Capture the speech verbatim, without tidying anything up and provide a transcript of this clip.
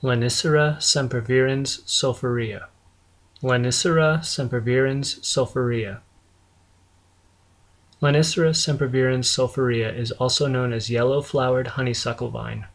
Lonicera Sempervirens Sulphurea. Lonicera Sempervirens Sulphurea. Lonicera Sempervirens Sulphurea is also known as yellow-flowered honeysuckle vine.